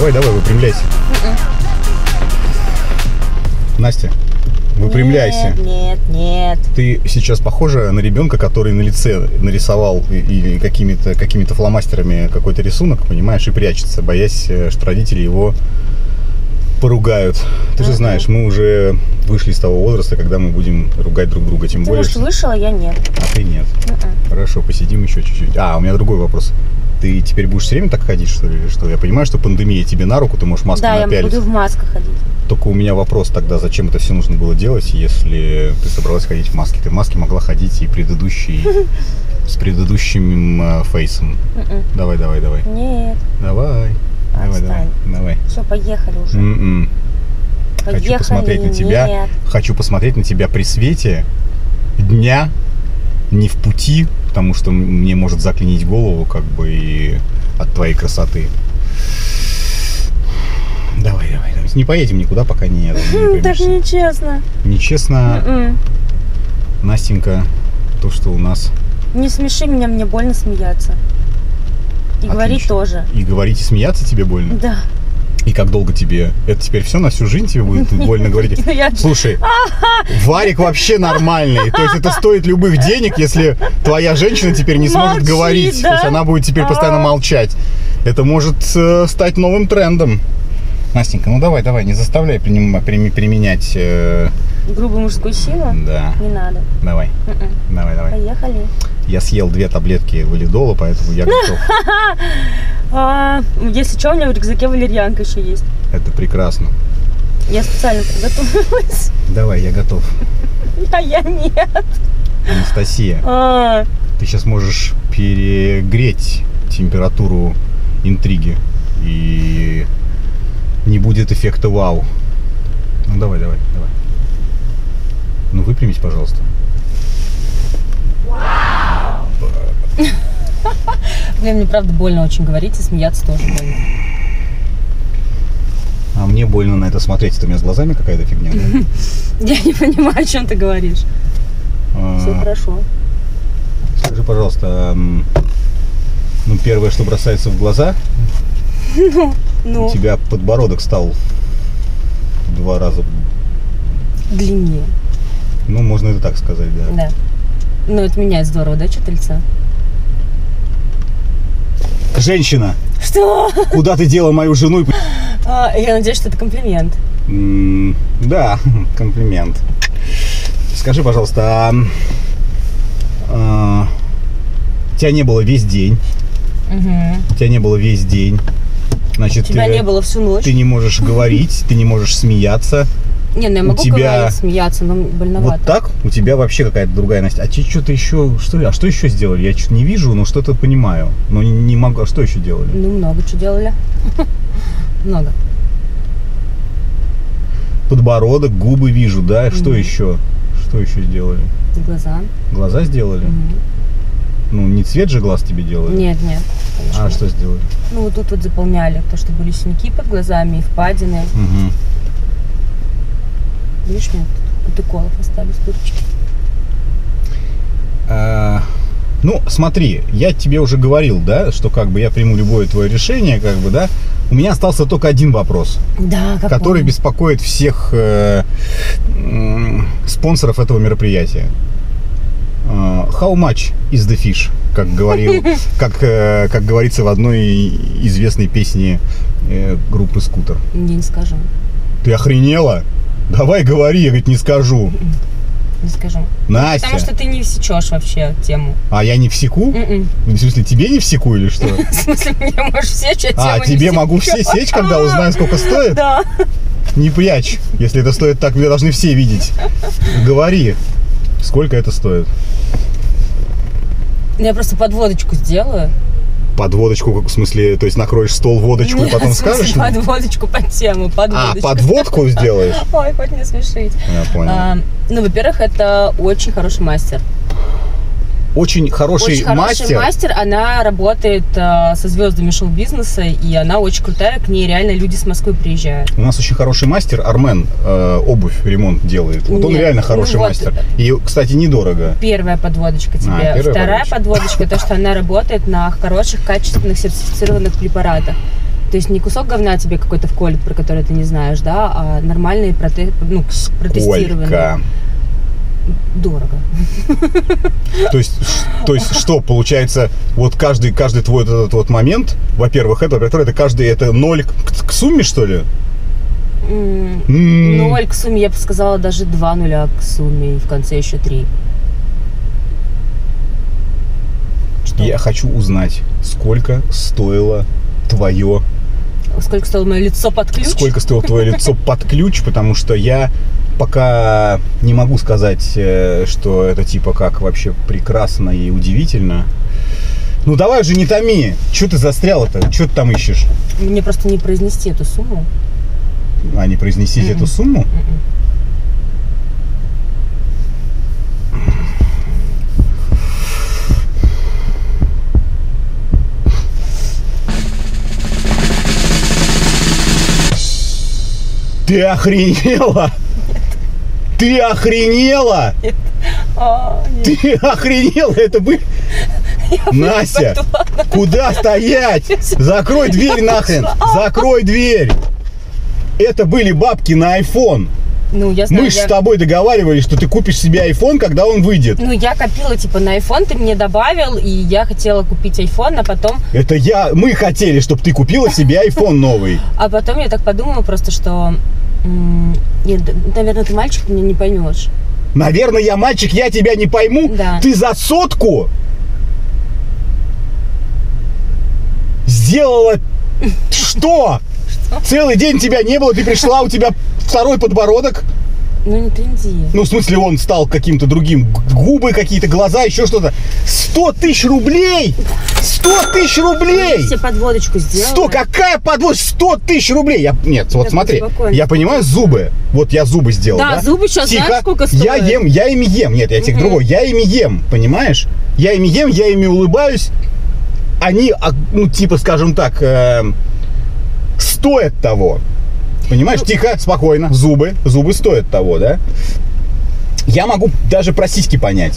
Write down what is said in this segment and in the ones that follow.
Давай, выпрямляйся. Настя, выпрямляйся. Нет. Ты сейчас похожа на ребенка, который на лице нарисовал или какими-то фломастерами какой-то рисунок, понимаешь, и прячется, боясь, что родители его поругают. Ты же знаешь, мы уже вышли из того возраста, когда мы будем ругать друг друга, тем более. Ты, может, вышел, а я нет. А ты нет. Хорошо, посидим еще чуть-чуть. У меня другой вопрос. Ты теперь будешь все время так ходить, что ли, или что? Я понимаю, что пандемия тебе на руку, ты можешь маску напялить. Да, я буду в масках ходить. Только у меня вопрос тогда, зачем это все нужно было делать, если ты собралась ходить в маске? Ты в маске могла ходить и с предыдущим фейсом. Давай. Нет. Давай. Все, поехали уже. Хочу посмотреть на тебя при свете дня, не в пути, потому что мне может заклинить голову, как бы, и от твоей красоты. Давай. Не поедем никуда, пока не так нечестно. Нечестно, Настенька, то, что у нас... Не смеши меня, мне больно смеяться. И говорить тоже. И говорить, и смеяться тебе больно? Да. И как долго тебе? Это теперь все на всю жизнь тебе будет больно говорить? Слушай, Варик вообще нормальный. То есть это стоит любых денег, если твоя женщина теперь не сможет говорить. То есть она будет теперь постоянно молчать. Это может стать новым трендом. Настенька, ну давай, не заставляй применять... грубую мужскую силу? Да. Не надо. Давай. Поехали. Я съел 2 таблетки валидола, поэтому я готов. Если что, у меня в рюкзаке валерьянка еще есть. Это прекрасно. Я специально подготовилась. Давай, я готов. А я нет. Анастасия, ты сейчас можешь перегреть температуру интриги, и не будет эффекта вау. Ну давай. Ну выпрямись, пожалуйста. Блин, мне правда больно очень говорить, и смеяться тоже больно. А мне больно на это смотреть. Это у меня с глазами какая-то фигня, да? Я не понимаю, о чем ты говоришь. Все хорошо. Скажи, пожалуйста, первое, что бросается в глаза, у тебя подбородок стал в 2 раза длиннее. Ну, можно это так сказать, да. Да. Ну, это меняет здорово, да, что-то лица? Женщина! Что? Куда ты дела мою жену? Я надеюсь, что это комплимент. Да, комплимент. Скажи, пожалуйста, тебя не было весь день. Тебя не было весь день. Значит, тебя не было всю ночь. Ты не можешь говорить, ты не можешь смеяться. Не, ну я могу говорить, смеяться, но больновато. Вот так? У тебя вообще какая-то другая Настя. А тебе что-то еще... что еще сделали? Я что-то не вижу, но что-то понимаю. Но не могу... А что еще делали? Ну, много что делали. Много. Подбородок, губы вижу, да? Что еще? Что еще сделали? Глаза. Глаза сделали? Ну, не цвет же глаз тебе делали? Нет. А что сделали? Ну, вот тут вот заполняли. То, что были синяки под глазами и впадины. Видишь, мне тут уколов остались, дырочки. Ну, смотри, я тебе уже говорил, да, что как бы я приму любое твое решение, как бы, да. У меня остался только один вопрос, да, который беспокоит всех спонсоров этого мероприятия. How much is the fish? Как говорил, как говорится в одной известной песне группы Скутер. Не скажу. Ты охренела? Давай говори, я говорит, не скажу. Не скажу. Настя. Потому что ты не всечешь вообще тему. А я не всеку? В смысле, тебе не всеку или что? В смысле, мне можешь всечь, а тему не тебе могу все сечь, когда узнаю, сколько стоит? Да. Не прячь. Если это стоит так, меня должны все видеть. Говори, сколько это стоит. Я просто подводочку сделаю. Подводочку, в смысле, то есть накроешь стол водочку и потом скажешь? Подводочку под тему, подводочку. Подводку сделаешь? Ой, хоть не смешить. Я понял. Ну, во-первых, это очень хороший мастер. Очень хороший мастер, она работает со звездами шоу-бизнеса, и она очень крутая, к ней реально люди с Москвы приезжают. У нас очень хороший мастер, Армен, обувь, ремонт делает. Вот он реально хороший мастер. И, кстати, недорого. Первая подводочка тебе. Вторая подводочка, то, что она работает на хороших, качественных, сертифицированных препаратах. То есть не кусок говна тебе какой-то вколет, про который ты не знаешь, да, а нормальные протестированные. Сколько? Дорого. То есть что, получается, вот каждый твой этот вот момент, во-первых, это каждый, это 0 к сумме, что ли? 0 к сумме, я бы сказала, даже 2 нуля к сумме, и в конце еще 3. Что? Я хочу узнать, сколько стоило твое... Сколько стоило мое лицо под ключ? Сколько стоило твое лицо под ключ, потому что я пока не могу сказать, что это типа как вообще прекрасно и удивительно. Ну давай уже не томи. Че ты застряла-то? Че ты там ищешь? Мне просто не произнести эту сумму. А, не произнести эту сумму? Ты охренела? Нет. Ты охренела? Нет. Нет. Ты охренела? Это бы... Настя, куда стоять? Закрой дверь нахрен. Закрой дверь. Это были бабки на iPhone. Ну, я знаю, Мы же с тобой договаривались, что ты купишь себе iPhone, когда он выйдет. Ну, я копила, типа, на iPhone, ты мне добавил, и я хотела купить iPhone, а потом... Мы хотели, чтобы ты купила себе iPhone новый. А потом я так подумала просто, что... Нет, наверное, ты мальчик, ты меня не поймешь. Наверное, я мальчик, я тебя не пойму. Да. Ты за 100 сделала что? Целый день тебя не было, ты пришла, у тебя второй подбородок. Ну не тренди. Ну, в смысле, он стал каким-то другим. Губы какие-то, глаза, еще что-то. 100 тысяч рублей! 100 тысяч рублей! Я тебе подводочку сделала. 100, какая подводочка? 100 тысяч рублей! Нет, вот смотри, спокойно. Я понимаю зубы. Вот я зубы сделал, да? Да, зубы сейчас, тихо, знаешь, сколько стоят? Я ими ем. Нет, я тебе другой. Я ими ем, понимаешь? Я ими ем, я ими улыбаюсь. Они, ну, типа, скажем так, стоят того. Понимаешь, тихо, спокойно. Зубы стоят того, да? Я могу даже про сиськи понять.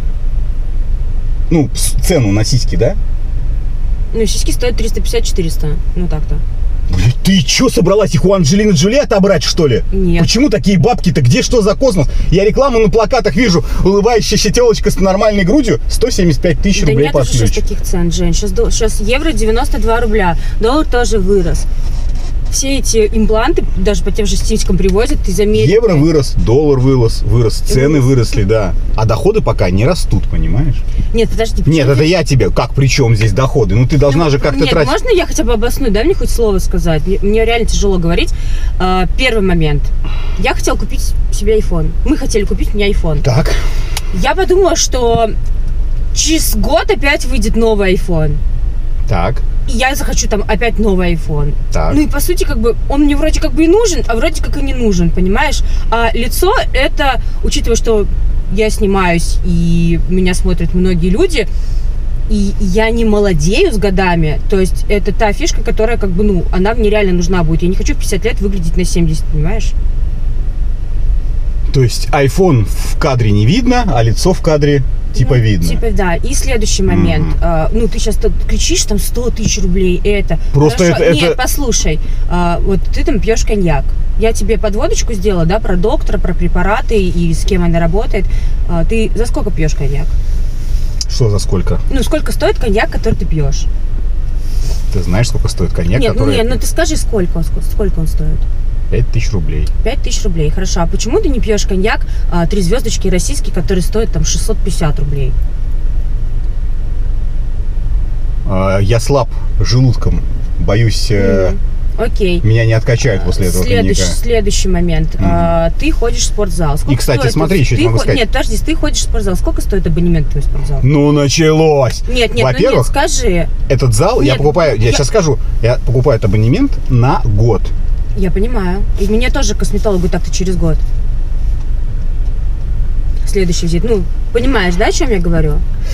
Ну, цену на сиськи, да? Ну, сиськи стоят 350-400. Ну, так-то. Блин, ты что, собралась их у Анджелины Джоли отобрать, что ли? Нет. Почему такие бабки-то? Где что за космос? Я рекламу на плакатах вижу. Улыбающаяся телочка с нормальной грудью. 175 тысяч рублей под ключ. Да нет сейчас таких цен, Жень. Сейчас евро 92 рубля. Доллар тоже вырос. Все эти импланты, даже по тем же сиськам привозят из Америки. Евро вырос, доллар вырос, цены выросли, да. А доходы пока не растут, понимаешь? Нет, подожди. Нет, это я тебе. Как при чем здесь доходы? Ну ты должна же как-то тратить. Можно я хотя бы обосную? Дай мне хоть слово сказать. Мне реально тяжело говорить. Первый момент. Я хотела купить себе iPhone. Мы хотели купить мне iPhone. Так. Я подумала, что через год опять выйдет новый iPhone. Так. И я захочу там опять новый iPhone. Так. Ну и по сути, как бы, он мне вроде как бы и нужен, а вроде как и не нужен, понимаешь? А лицо это, учитывая, что я снимаюсь и меня смотрят многие люди, и я не молодею с годами, то есть это та фишка, которая как бы, ну, она мне реально нужна будет. Я не хочу в 50 лет выглядеть на 70, понимаешь? То есть iPhone в кадре не видно, а лицо в кадре типа видно. Типа, да. И следующий момент. Ну, ты сейчас кричишь, там, 100 тысяч рублей, это. Просто это... Нет, послушай. Вот ты там пьешь коньяк. Я тебе подводочку сделала, да, про доктора, про препараты и с кем она работает. Ты за сколько пьешь коньяк? Что за сколько? Ну, сколько стоит коньяк, который ты пьешь? Ты знаешь, сколько стоит коньяк, который... Нет, ну ты скажи, сколько он стоит? 5000 рублей. 5000 рублей, хорошо. А почему ты не пьешь коньяк 3 звездочки российский, который стоит там 650 рублей? Я слаб желудком. Боюсь, окей. Меня не откачают после этого коньяка. Следующий момент. Ты ходишь в спортзал. Сколько и, кстати, стоит? смотри, еще могу сказать. Нет, подожди, ты ходишь в спортзал. Сколько стоит абонемент в твой спортзал? Ну, началось! Нет, во-первых, скажи. Этот зал я сейчас скажу, я покупаю этот абонемент на год. Я понимаю. И мне тоже косметологу так-то через год. Следующий визит. Ну, понимаешь, да, о чем я говорю?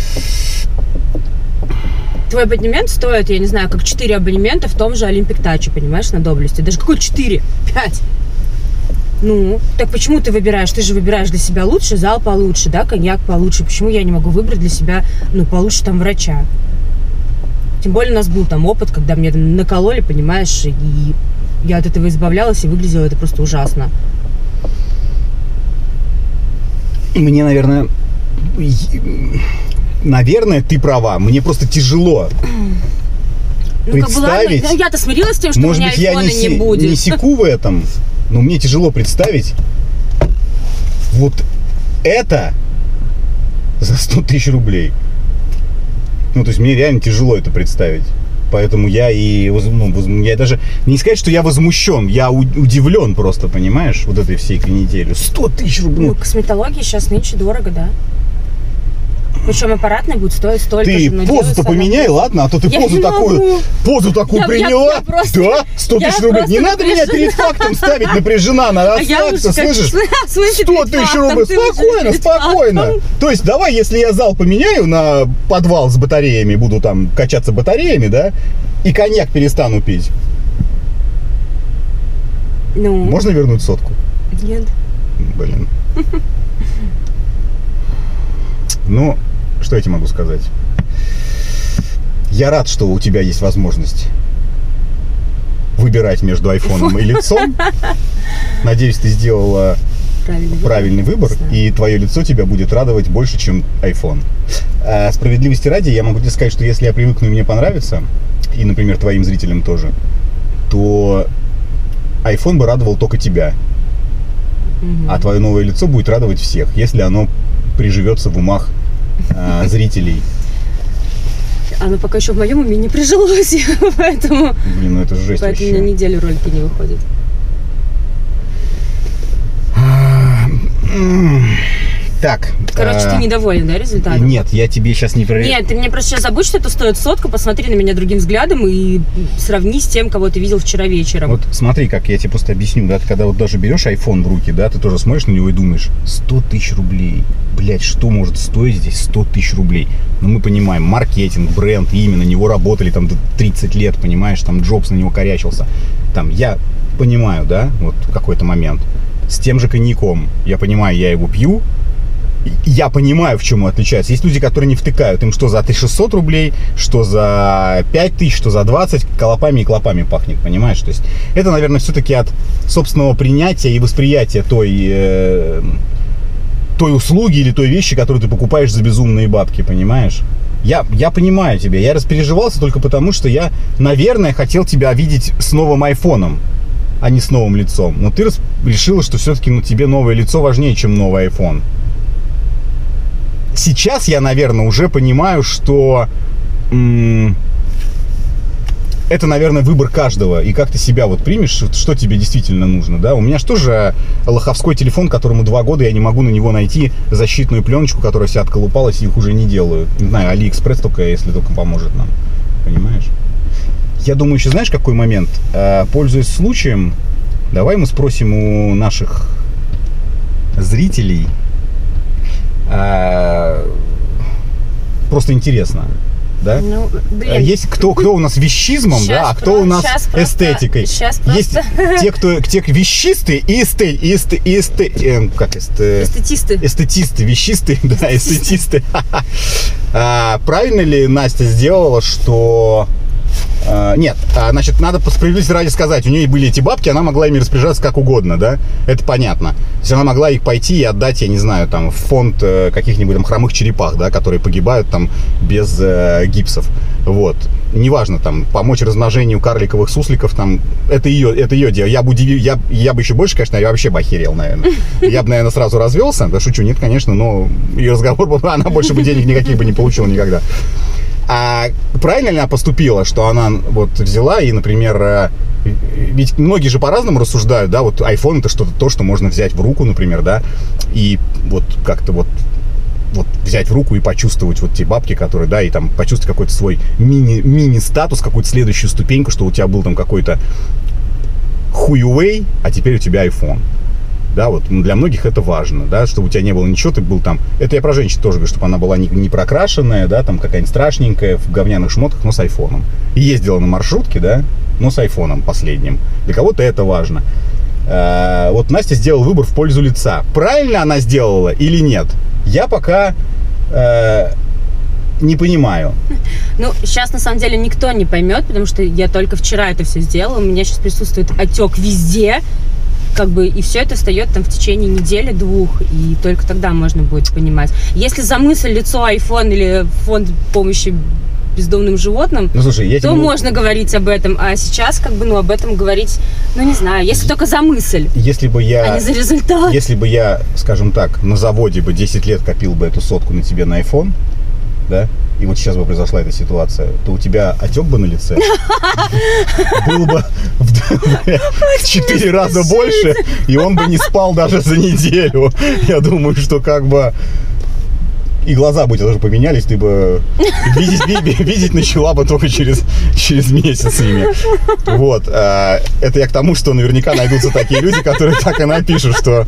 Твой абонемент стоит, я не знаю, как 4 абонемента в том же Олимпик Таче, понимаешь, на Доблесте. Даже какой 4? 5. Ну, так почему ты выбираешь? Ты же выбираешь для себя лучше, зал получше, да, коньяк получше. Почему я не могу выбрать для себя, ну, получше там врача? Тем более у нас был там опыт, когда мне там накололи, понимаешь, и я от этого избавлялась, и выглядело это просто ужасно. Мне, наверное, ты права. Мне просто тяжело представить. Как бы, ладно, я-то смирилась с тем, что может у меня быть, я айфона не будет. не секу в этом, но мне тяжело представить вот это за 100 тысяч рублей. Ну, то есть мне реально тяжело это представить. Поэтому я я даже не сказать, что я возмущен, я удивлен просто, понимаешь, вот этой всей канителью. 100 тысяч рублей. Ну, косметология сейчас нынче дорого, да. Причем аппаратный будет стоить столько же. Ты позу-то поменяй, ладно? А то ты позу такую приняла. Да, 100 тысяч рублей. Не надо меня перед фактом ставить, напряжена, надо расслабиться, слышишь? 100 тысяч рублей. Спокойно. То есть давай, если я зал поменяю на подвал с батареями, буду там качаться батареями, да, и коньяк перестану пить. Ну. Можно вернуть 100? Нет. Блин. Ну, что я тебе могу сказать? Я рад, что у тебя есть возможность выбирать между айфоном и лицом. Надеюсь, ты сделала правильный выбор, и твое лицо тебя будет радовать больше, чем iPhone. Справедливости ради, я могу тебе сказать, что если я привыкну и мне понравится, и, например, твоим зрителям тоже, то iPhone бы радовал только тебя. А твое новое лицо будет радовать всех, если оно приживется в умах зрителей. Оно пока еще в моем уме не прижилось, поэтому... Блин, ну это жесть. Поэтому вообще. у меня неделю ролики не выходят. Так. Короче, ты недоволен, да, результатом? Нет, я тебе сейчас не проверяю. Нет, ты мне просто сейчас забудь, что это стоит 100, посмотри на меня другим взглядом и сравни с тем, кого ты видел вчера вечером. Вот смотри, как я тебе просто объясню, да, ты когда вот даже берешь iPhone в руки, да, ты тоже смотришь на него и думаешь, 100 тысяч рублей, блять, что может стоить здесь 100 тысяч рублей? Ну, мы понимаем, маркетинг, бренд, имя, на него работали там 30 лет, понимаешь, там Джобс на него корячился. Там, я понимаю, да, вот в какой-то момент, с тем же коньяком, я понимаю, я его пью, я понимаю, в чем он отличается. Есть люди, которые не втыкают. Им что за 1600 рублей, что за 5000, что за 20. Колопами и клопами пахнет, понимаешь? То есть это, наверное, все-таки от собственного принятия и восприятия той услуги или той вещи, которую ты покупаешь за безумные бабки, понимаешь? Я понимаю тебя. Я распереживался только потому, что я, наверное, хотел тебя видеть с новым айфоном, а не с новым лицом. Но ты решила, что все-таки тебе новое лицо важнее, чем новый iPhone. Сейчас я, наверное, уже понимаю, что это, наверное, выбор каждого. И как ты себя вот примешь, что тебе действительно нужно, да? У меня же тоже лоховской телефон, которому 2 года, я не могу на него найти защитную пленочку, которая вся отколупалась, и их уже не делаю. Не знаю, Алиэкспресс только, если только поможет нам. Понимаешь? Я думаю, еще знаешь, какой момент? Пользуясь случаем, давай мы спросим у наших зрителей. Просто интересно, да? Ну, блин. Есть кто у нас вещизмом, сейчас, да, а кто у нас эстетикой. Есть те, кто вещистые и эстетисты, вещистые, да, эстетисты. Правильно ли Настя сделала, что... Нет, значит, надо по справедливости ради сказать, у нее были эти бабки, она могла ими распоряжаться как угодно, да, это понятно. То есть она могла их пойти и отдать, я не знаю, там, в фонд каких-нибудь там хромых черепах, да, которые погибают там без гипсов, вот. Неважно, там, помочь размножению карликовых сусликов, там, это ее дело. Я бы еще больше, конечно, я вообще бы охерел, наверное. Я бы, наверное, сразу развелся, да, шучу, нет, конечно, но ее разговор был, она больше бы денег никаких бы не получила никогда. А правильно ли она поступила, что она вот взяла и, например, ведь многие же по-разному рассуждают, да, вот iPhone это что-то то, что можно взять в руку, например, да, и вот как-то вот взять в руку и почувствовать вот те бабки, которые, да, и там почувствовать какой-то свой мини-статус, какую-то следующую ступеньку, что у тебя был там какой-то Huawei, а теперь у тебя iPhone. Да, вот для многих это важно, да, чтобы у тебя не было ничего, ты был там, это я про женщин тоже говорю, чтобы она была не прокрашенная, да, там какая-нибудь страшненькая, в говняных шмотках, но с айфоном. И ездила на маршрутке, да, но с айфоном последним. Для кого-то это важно. Вот Настя сделала выбор в пользу лица. Правильно она сделала или нет? Я пока Не понимаю. Ну, сейчас, на самом деле, никто не поймет, потому что я только вчера это все сделала. У меня сейчас присутствует отек везде. Как бы, и все это встает там в течение недели-двух, и только тогда можно будет понимать. Если за мысль лицо iPhone или фонд помощи бездомным животным, ну, слушай, то можно говорить об этом, а сейчас как бы, ну, об этом говорить, ну, не знаю, если только за мысль, если бы я, а не за результат. Если бы я, скажем так, на заводе бы 10 лет копил бы эту сотку на тебе на iPhone, да, и вот сейчас бы произошла эта ситуация, то у тебя отек бы на лице был бы в 4 раза больше, и он бы не спал даже за неделю. Я думаю, что как бы и глаза бы у тебя тоже поменялись, ты бы видеть начала бы только через месяц ими. Вот. Это я к тому, что наверняка найдутся такие люди, которые так и напишут, что...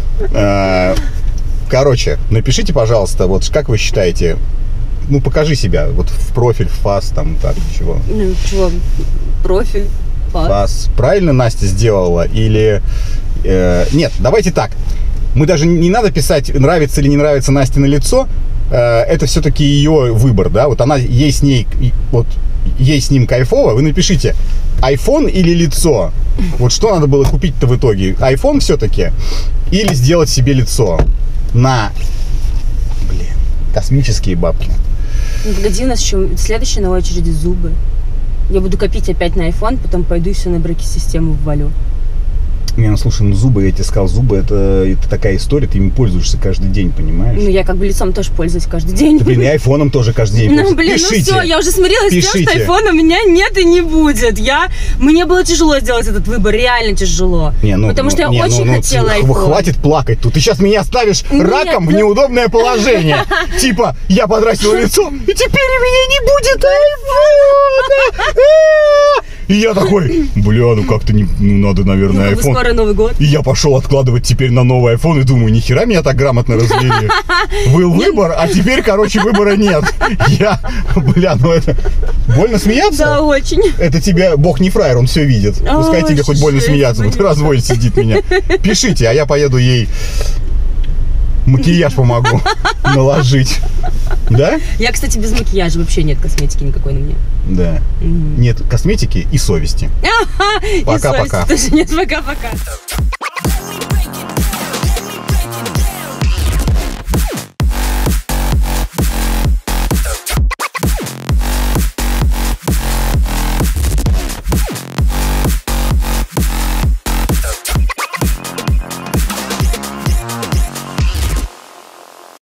Короче, напишите, пожалуйста, вот как вы считаете, ну, покажи себя, вот в профиль, в фас, там, так, чего. Ну, чего? Профиль, фас. Правильно Настя сделала или... Нет, давайте так. Мы даже не надо писать, нравится или не нравится Насте на лицо. Это все-таки ее выбор, да? Вот она, ей с ним кайфово. Вы напишите, iPhone или лицо? Вот что надо было купить-то в итоге? iPhone все-таки? Или сделать себе лицо? На... Блин, космические бабки. Ну, погоди, у нас еще следующая на очереди зубы. Я буду копить опять на iPhone, потом пойду и все на брейк-систему ввалю. Не, ну слушай, ну зубы, я тебе сказал, зубы это такая история, ты ими пользуешься каждый день, понимаешь? Ну, я как бы лицом тоже пользуюсь каждый день. Да, блин, и айфоном тоже каждый день пользуюсь. Ну, блин, пишите, ну все, я уже смирилась с тем, что айфона у меня нет и не будет. Мне было тяжело сделать этот выбор, реально тяжело. Потому что я очень хотела айфон. Хватит плакать тут, ты сейчас меня ставишь раком в неудобное положение. Типа, я подрастила лицо, и теперь у меня не будет айфона. И я такой, бля, ну как-то не, ну надо, наверное, iPhone. Скоро Новый год. И я пошел откладывать теперь на новый iPhone и думаю, нихера меня так грамотно развели. Был выбор, а теперь, короче, выбора нет. Бля, ну это... Больно смеяться? Да, очень. Это тебя, бог не фраер, он все видит. Пускай тебе хоть больно смеяться, вот разводит сидит меня. Пишите, а я поеду ей макияж помогу наложить. Да? Я, кстати, без макияжа, вообще нет косметики никакой на мне. Да. Нет косметики и совести. Пока-пока. Тоже нет, пока-пока.